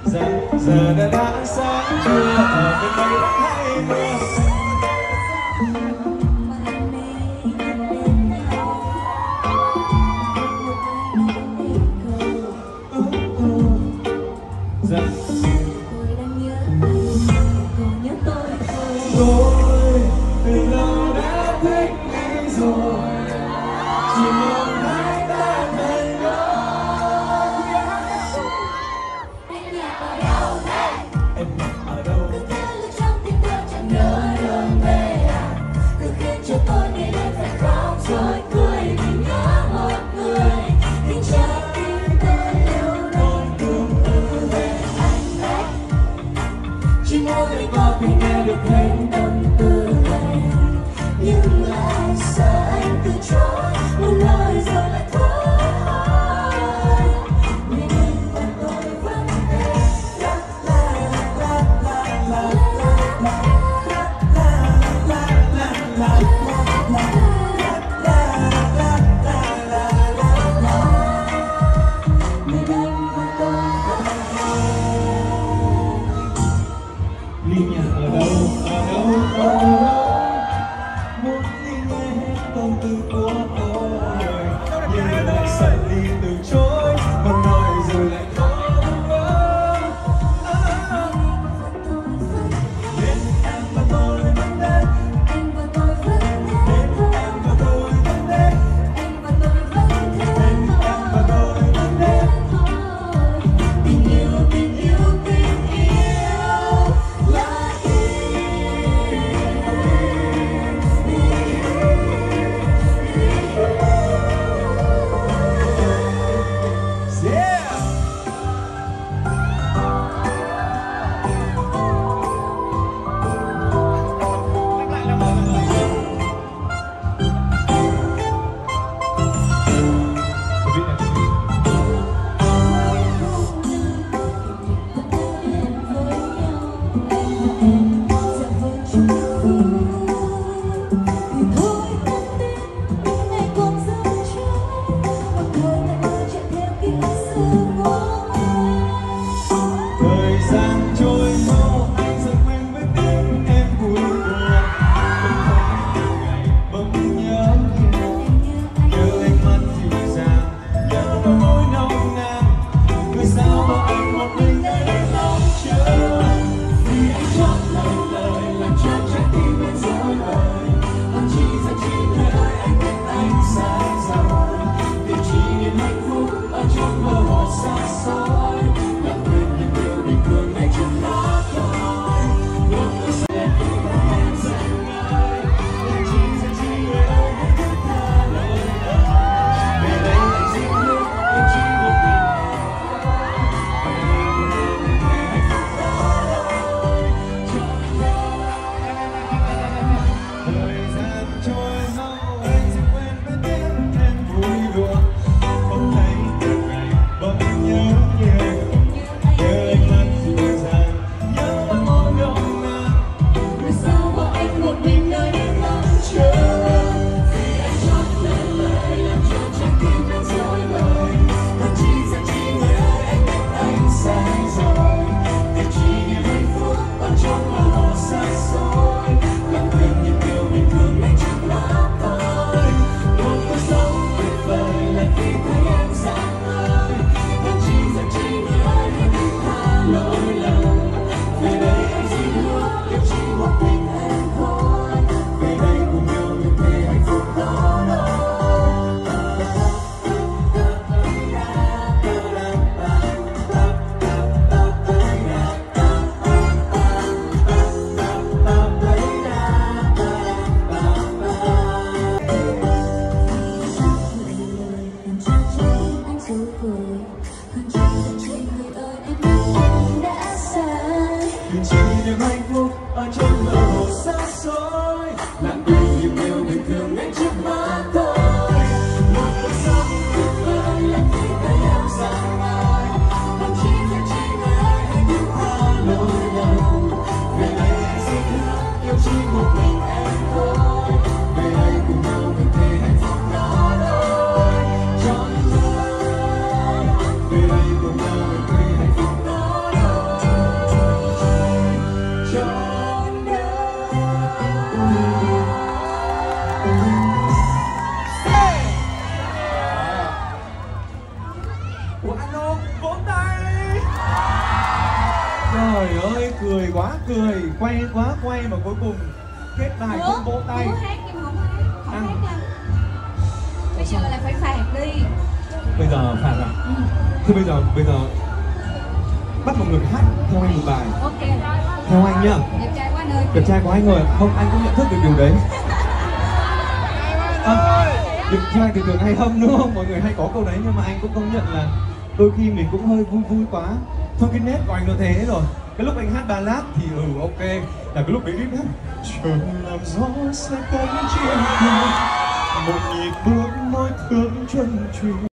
rằng giờ đã sáng trưa ở bên đây nắng hay mưa. Tôi từ lâu đã thích đi rồi, chỉ mong hai ta thành đôi. Em nhà ở đâu thế? Em nhà ở đâu? Cứ thế lưu trong tim tôi chẳng nhớ đường về à? Cứ khiến cho tôi ngày đêm phải khóc rồi cười vì nhớ một người. Nhưng trái tim tôi yêu đôi cùng về anh đấy. Chỉ mỗi lời ngọt vì nghe được hết tâm tư này, nhưng lại sợ anh từ chối một lời rồi lại thôi. Vì anh và tôi vẫn thế. La la la la la la la la la la Ly nhà ở đâu, ở đâu, muốn Ly nghe hết tâm tư của tôi, nhưng lại sợ Ly từ chối, mà nói rồi lại không ngờ. Nên em và tôi vẫn đến, em và tôi vẫn thế, em và tôi vẫn đến, em và tôi vẫn thế, em và tôi vẫn đến. Tình yêu, tình yêu, tình yêu là nào vỗ tay. Trời ơi, cười quá cười, quay quá quay mà cuối cùng kết bài không vỗ tay. Muốn hát nhưng mà không hát, không hát lắm. Bây giờ là phải phạt đi. Bây giờ phạt à? Thế bây giờ bắt mọi người hát theo anh một bài. Ok. Theo anh nhá. Đẹp trai quá nơi. Đẹp trai của anh rồi, không anh cũng nhận thức được điều đấy. Đẹp trai thì thường hay hâm đúng không? Mọi người hay có câu đấy nhưng mà anh cũng công nhận là đôi khi mình cũng hơi vui quá. Thôi cái nét của anh nó thế rồi. Cái lúc anh hát ballad thì ok, là cái lúc đấy hát trời làm gió sẽ cánh chim một nhịp bước môi thương chân truyền.